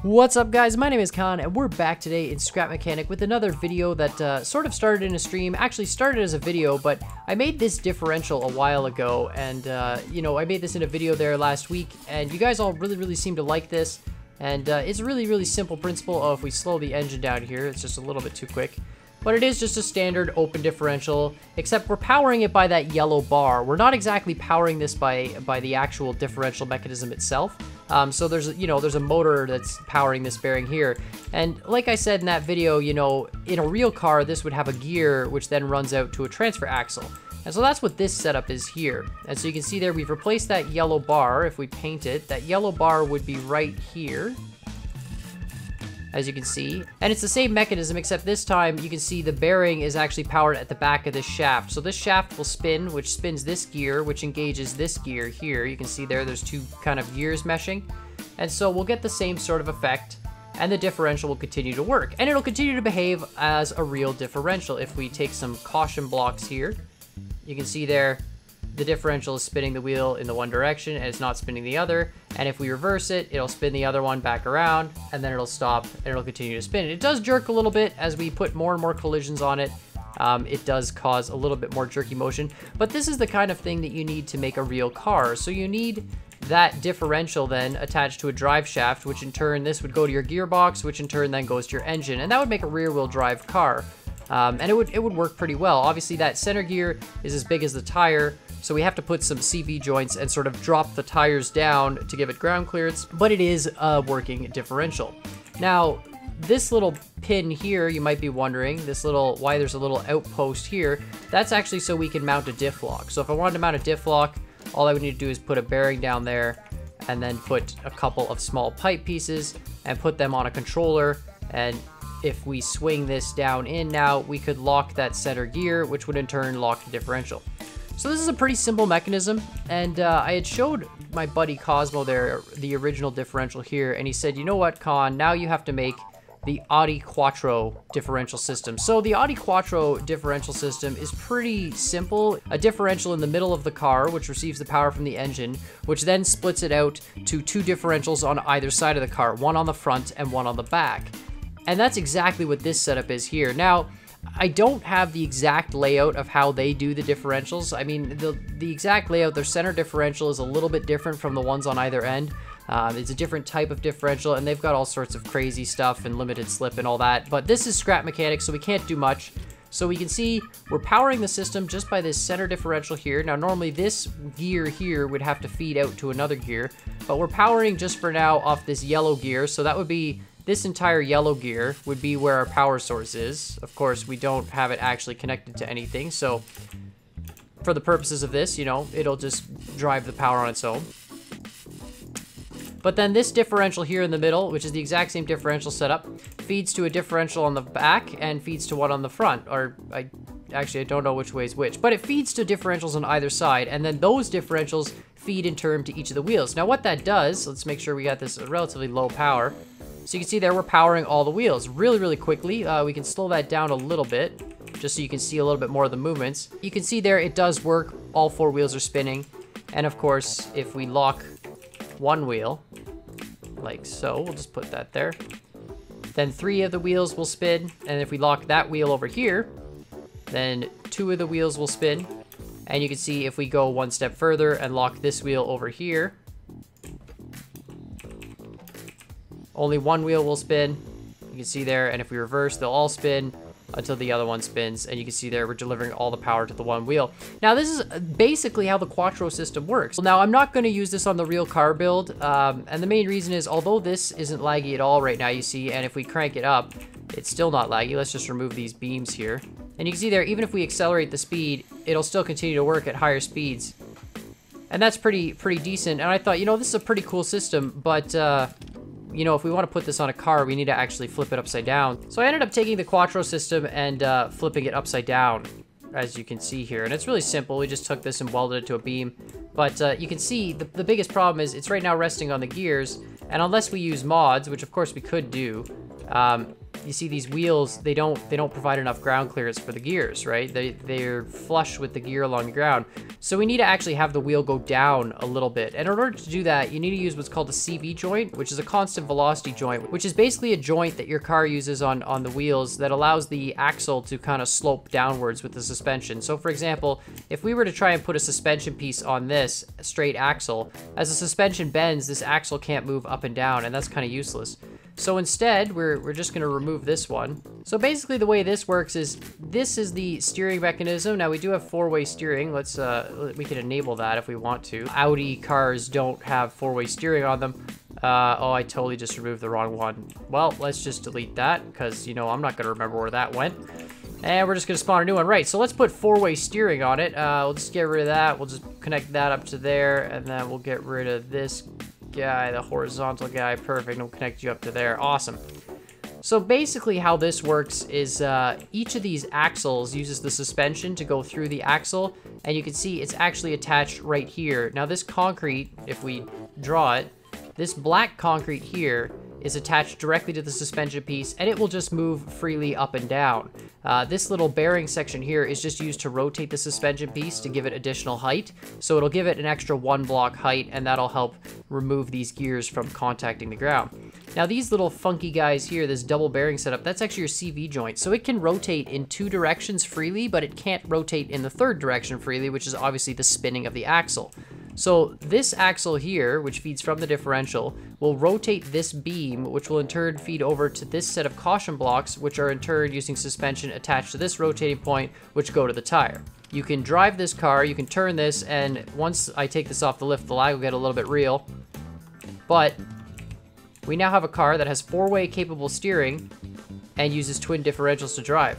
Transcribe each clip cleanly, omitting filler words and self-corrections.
What's up guys, my name is Khan and we're back today in Scrap Mechanic with another video that sort of started in a stream, actually started as a video, but I made this differential a while ago and you know, I made this in a video there last week and you guys all really seem to like this, and it's a really simple principle. Oh, if we slow the engine down here, it's just a little bit too quick. But it is just a standard open differential, except we're powering it by that yellow bar. We're not exactly powering this by the actual differential mechanism itself. So there's a motor that's powering this bearing here. And like I said in that video, you know, in a real car, this would have a gear which then runs out to a transfer axle. And so that's what this setup is here. And so you can see there, we've replaced that yellow bar. If we paint it, that yellow bar would be right here, as you can see. And it's the same mechanism, except this time you can see the bearing is actually powered at the back of this shaft. So this shaft will spin, which spins this gear, which engages this gear here. You can see there's two kind of gears meshing. And so we'll get the same sort of effect, and the differential will continue to work. And it'll continue to behave as a real differential. If we take some caution blocks here, you can see there, the differential is spinning the wheel in the one direction and it's not spinning the other. And if we reverse it, it'll spin the other one back around and then it'll stop and it'll continue to spin. It does jerk a little bit as we put more and more collisions on it. It does cause a little bit more jerky motion, but this is the kind of thing that you need to make a real car. So you need that differential then attached to a drive shaft, which in turn, this would go to your gearbox, which in turn then goes to your engine. And that would make a rear wheel drive car. And it would work pretty well. Obviously that center gear is as big as the tire, so we have to put some CV joints and sort of drop the tires down to give it ground clearance, but it is a working differential. Now, this little pin here, you might be wondering, why there's a little outpost here, that's actually so we can mount a diff lock. So if I wanted to mount a diff lock, all I would need to do is put a bearing down there and then put a couple of small pipe pieces and put them on a controller, and if we swing this down in now, we could lock that center gear, which would in turn lock the differential. So this is a pretty simple mechanism, and I had showed my buddy Cosmo there the original differential here, and he said, you know what, Con, now you have to make the AWD Quattro differential system. So the AWD Quattro differential system is pretty simple. A differential in the middle of the car, which receives the power from the engine, which then splits it out to two differentials on either side of the car, one on the front and one on the back. And that's exactly what this setup is here. Now, I don't have the exact layout of how they do the differentials. I mean, the exact layout, their center differential is a little bit different from the ones on either end. It's a different type of differential, and they've got all sorts of crazy stuff and limited slip and all that. But this is Scrap Mechanic, so we can't do much. So we can see we're powering the system just by this center differential here. Now, normally this gear here would have to feed out to another gear, but we're powering just for now off this yellow gear. So that would be, this entire yellow gear would be where our power source is. Of course, we don't have it actually connected to anything, so for the purposes of this, you know, it'll just drive the power on its own. But then this differential here in the middle, which is the exact same differential setup, feeds to a differential on the back and feeds to one on the front. Or I don't know which way is which, but it feeds to differentials on either side, and then those differentials feed in turn to each of the wheels. Now what that does, let's make sure we got this at relatively low power. So you can see there we're powering all the wheels really quickly. We can slow that down a little bit just so you can see a little bit more of the movements. You can see there it does work. All four wheels are spinning. And of course, if we lock one wheel, like so, we'll just put that there, then three of the wheels will spin. And if we lock that wheel over here, then two of the wheels will spin. And you can see if we go one step further and lock this wheel over here, only one wheel will spin. You can see there, and if we reverse, they'll all spin until the other one spins, and you can see there we're delivering all the power to the one wheel. Now this is basically how the Quattro system works. Now I'm not going to use this on the real car build, and the main reason is, although this isn't laggy at all right now, you see, and if we crank it up, it's still not laggy. Let's just remove these beams here. And you can see there, even if we accelerate the speed, it'll still continue to work at higher speeds. And that's pretty decent, and I thought, you know, this is a pretty cool system, but you know, if we want to put this on a car, we need to actually flip it upside down. So I ended up taking the Quattro system and flipping it upside down, as you can see here. And it's really simple. We just took this and welded it to a beam. But you can see the biggest problem is it's right now resting on the gears. And unless we use mods, which of course we could do, you see these wheels, they don't provide enough ground clearance for the gears, right? They're flush with the gear along the ground. So we need to actually have the wheel go down a little bit. And in order to do that, you need to use what's called a CV joint, which is a constant velocity joint, which is basically a joint that your car uses on the wheels that allows the axle to kind of slope downwards with the suspension. So for example, if we were to try and put a suspension piece on this straight axle, as the suspension bends, this axle can't move up and down, and that's kind of useless. So instead, we're just going to remove this one. So basically the way this works is, this is the steering mechanism. Now we do have four-way steering. We can enable that if we want to. Audi cars don't have four-way steering on them. Oh, I totally just removed the wrong one. Well, let's just delete that, because, you know, I'm not going to remember where that went. And we're just going to spawn a new one. Right, so let's put four-way steering on it. We'll just get rid of that. We'll just connect that up to there, and then we'll get rid of this guy, the horizontal guy. Perfect. We'll connect you up to there. Awesome. So basically how this works is each of these axles uses the suspension to go through the axle, and you can see it's actually attached right here. Now this concrete, if we draw it, this black concrete here is attached directly to the suspension piece, and it will just move freely up and down. This little bearing section here is just used to rotate the suspension piece to give it additional height. So it'll give it an extra 1 block height, and that'll help remove these gears from contacting the ground. Now these little funky guys here, this double bearing setup, that's actually your CV joint. So it can rotate in 2 directions freely, but it can't rotate in the 3rd direction freely, which is obviously the spinning of the axle. So this axle here, which feeds from the differential, will rotate this beam, which will in turn feed over to this set of caution blocks, which are in turn using suspension attached to this rotating point, which go to the tire. You can drive this car, you can turn this, and once I take this off the lift, the lag will get a little bit real. But we now have a car that has 4-way capable steering and uses twin differentials to drive.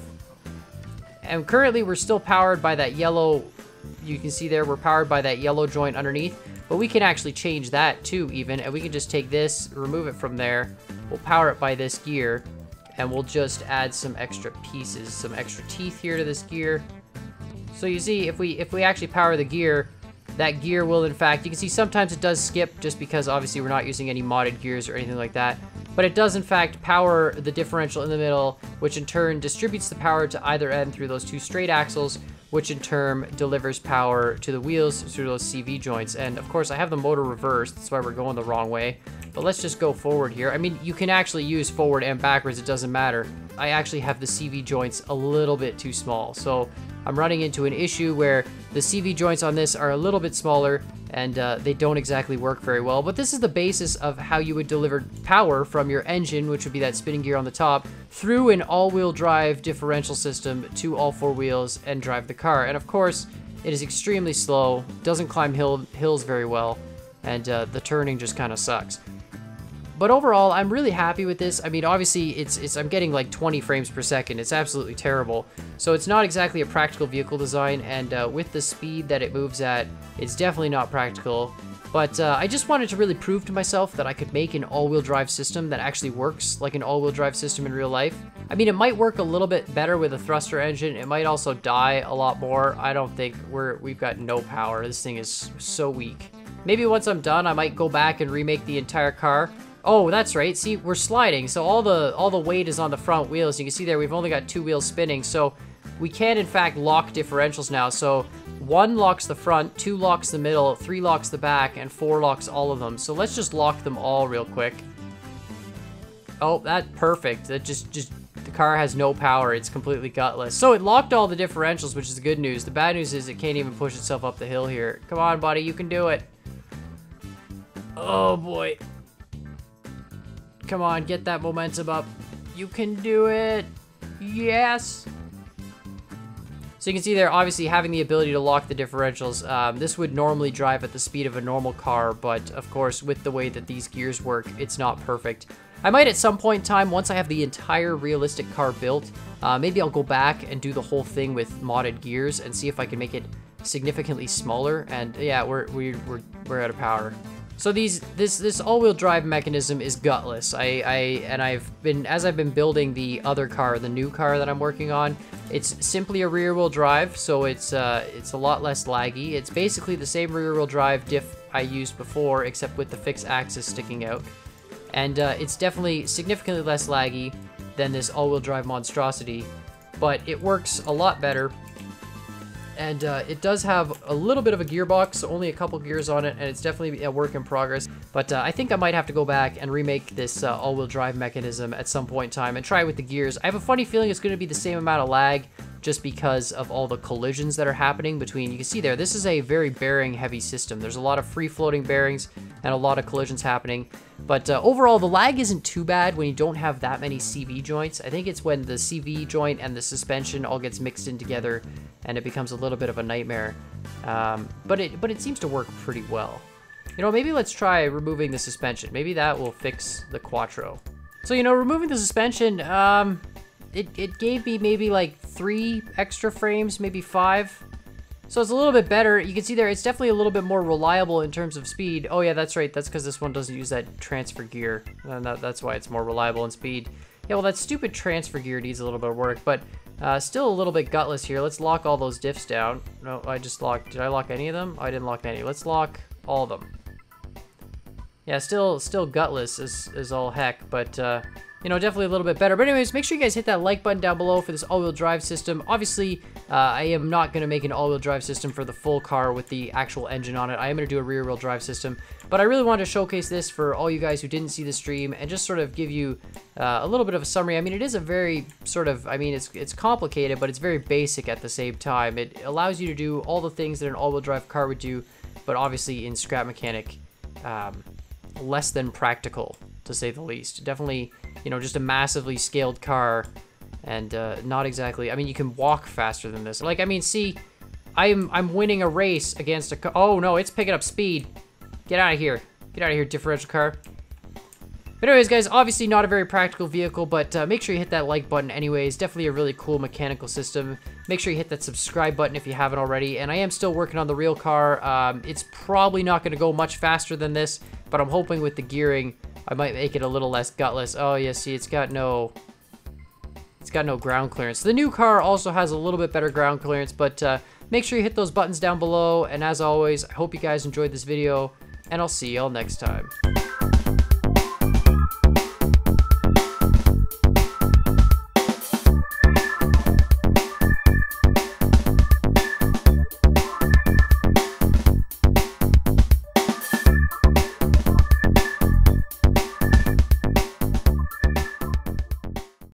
And currently we're still powered by that yellow. You can see there we're powered by that yellow joint underneath, but we can actually change that too even, and we can just take this, remove it from there, we'll power it by this gear, and we'll just add some extra pieces, some extra teeth here to this gear. So you see, if we actually power the gear, that gear will in fact, you can see sometimes it does skip just because obviously we're not using any modded gears or anything like that, but it does in fact power the differential in the middle, which in turn distributes the power to either end through those 2 straight axles, which in turn delivers power to the wheels through those CV joints. And of course I have the motor reversed, that's why we're going the wrong way. But let's just go forward here. I mean, you can actually use forward and backwards, it doesn't matter. I actually have the CV joints a little bit too small. So I'm running into an issue where the CV joints on this are a little bit smaller, and they don't exactly work very well. But this is the basis of how you would deliver power from your engine, which would be that spinning gear on the top, through an all-wheel drive differential system to all 4 wheels and drive the car. And of course, it is extremely slow, doesn't climb hills very well, and the turning just kind of sucks. But overall, I'm really happy with this. I mean, obviously, I'm getting like 20 frames per second. It's absolutely terrible. So it's not exactly a practical vehicle design, and with the speed that it moves at, it's definitely not practical. But I just wanted to really prove to myself that I could make an all-wheel drive system that actually works like an all-wheel drive system in real life. I mean, it might work a little bit better with a thruster engine. It might also die a lot more. I don't think we've got no power. This thing is so weak. Maybe once I'm done, I might go back and remake the entire car. Oh, that's right. See, we're sliding, so all the weight is on the front wheels. You can see there we've only got 2 wheels spinning, so we can in fact lock differentials now. So 1 locks the front, 2 locks the middle, 3 locks the back, and 4 locks all of them. So let's just lock them all real quick. Oh, that's perfect. That just the car has no power. It's completely gutless. So it locked all the differentials, which is the good news. The bad news is it can't even push itself up the hill here. Come on, buddy, you can do it. Oh boy. Come on, get that momentum up. You can do it. Yes. So you can see there, obviously having the ability to lock the differentials. This would normally drive at the speed of a normal car, but of course, with the way that these gears work, it's not perfect. I might at some point in time, once I have the entire realistic car built, maybe I'll go back and do the whole thing with modded gears and see if I can make it significantly smaller. And yeah, we're out of power. So this all-wheel drive mechanism is gutless. As I've been building the other car, the new car that I'm working on, it's simply a rear-wheel drive, so it's a lot less laggy. It's basically the same rear-wheel drive diff I used before, except with the fixed axis sticking out. And it's definitely significantly less laggy. than this all-wheel drive monstrosity, but it works a lot better. And it does have a little bit of a gearbox, so only a couple gears on it, and it's definitely a work in progress. But I think I might have to go back and remake this all-wheel drive mechanism at some point in time and try it with the gears. I have a funny feeling it's going to be the same amount of lag just because of all the collisions that are happening between, you can see there, this is a very bearing-heavy system. There's a lot of free-floating bearings and a lot of collisions happening. But overall, the lag isn't too bad when you don't have that many CV joints. I think it's when the CV joint and the suspension all gets mixed in together and it becomes a little bit of a nightmare. But it seems to work pretty well. You know, maybe let's try removing the suspension. Maybe that will fix the Quattro. So, you know, removing the suspension, it gave me maybe like 3 extra frames, maybe 5. So it's a little bit better. You can see there, it's definitely a little bit more reliable in terms of speed. Oh yeah, that's right. That's because this one doesn't use that transfer gear. And that's why it's more reliable in speed. Yeah, well, that stupid transfer gear needs a little bit of work, but still a little bit gutless here. Let's lock all those diffs down. No, I just locked, did I lock any of them? I didn't lock any. Let's lock all of them. Yeah, still gutless as all heck, but you know, definitely a little bit better. But anyways, make sure you guys hit that like button down below for this all-wheel drive system. Obviously, I am not going to make an all-wheel drive system for the full car with the actual engine on it. I am going to do a rear-wheel drive system. But I really wanted to showcase this for all you guys who didn't see the stream and just sort of give you a little bit of a summary. I mean, it is a very sort of, I mean, it's complicated, but it's very basic at the same time. It allows you to do all the things that an all-wheel drive car would do, but obviously in Scrap Mechanic, less than practical, to say the least. Definitely, you know, just a massively scaled car, and not exactly, I mean, you can walk faster than this. Like, I mean, see, I'm winning a race against a car. Oh no, it's picking up speed. Get out of here. Get out of here, differential car. But anyways, guys, obviously not a very practical vehicle, but make sure you hit that like button anyways. Definitely a really cool mechanical system. Make sure you hit that subscribe button if you haven't already. And I am still working on the real car. It's probably not going to go much faster than this, but I'm hoping with the gearing, I might make it a little less gutless. Oh, yeah, see, it's got no ground clearance. The new car also has a little bit better ground clearance, but make sure you hit those buttons down below. And as always, I hope you guys enjoyed this video, and I'll see y'all next time.